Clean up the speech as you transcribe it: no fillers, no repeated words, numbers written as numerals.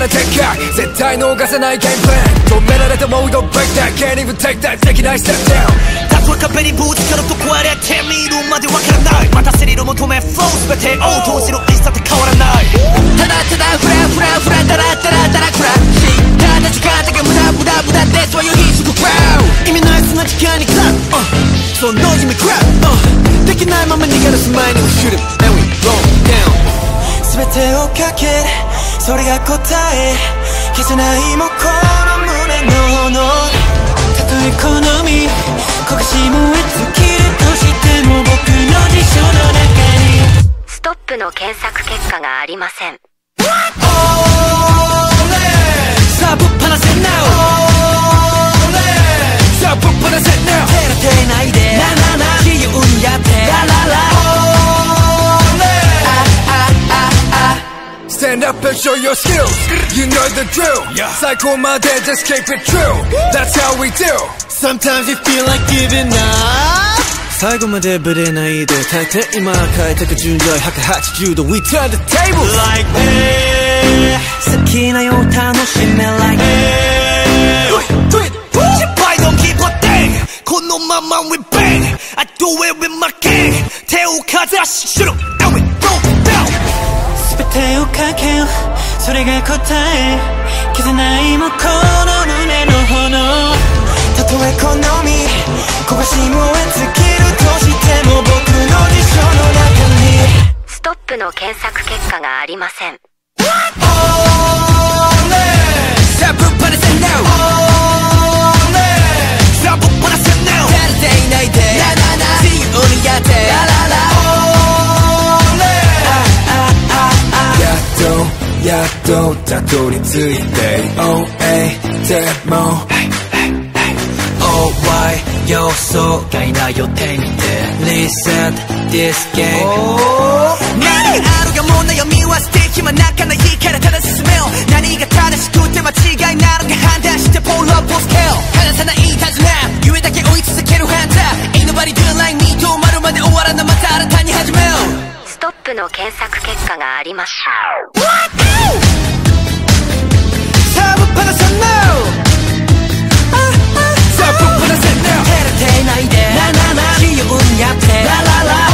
な展開絶対逃さないゲームプラン止められたモード break that can't even take that できない step down たとえ壁にぶつかると壊れてみるまでわからないまたスリル求めフロー全てを投じる意志だって変わらないただただフラフラフラダラダラダラクラッシュただ時間だけ無駄無駄無駄でそういう必須クラウ意味ないそんな時間にクラッその意味クラッできないまま逃げ出す前に we shoot it and we roll down 全てをかけそれが答え消せないもこの胸の炎たとえ好み焦がし燃え尽きるとしても僕の辞書の中にストップの検索結果がありません。 さあぶっ放せ now さあぶっ放せ now 照れてないでななな自由にやってラララ Stand up and show your skills You know the drill 最高まで just keep it true That's how we do Sometimes you feel like giving up最後までブレないで大抵今変えてく順序180度 We turn the table Like hey 好きなよう楽しめ Like hey Do it失敗 don't keep a thing このまま We bang I do it with my gang 手をかざし Shoot 'em and we roll down 全てをかけよそれが答え消せないもこの胸の炎たとえ好み焦がし燃え尽きるとしても僕の辞書の中にストップの検索結果がありません。 さあぶっ放せ now さあぶっ放せ now 照れていないでななな自由にやってラララやっとたどり着いて OA でも OY 予想外な予定見て Reset this game 何があるかも悩みは捨て暇なかないからただ進めよ何が正しくて間違いなのか判断して Pull up on scale 離さない手綱夢だけ追い続けるハンター Ain't nobody doing like me 止まるまで終わらなまた新たに始めようストップの検索結果がありました。 さあぶっ放せ now さあぶっ放せ now 照れていないでななな自由にやってラララ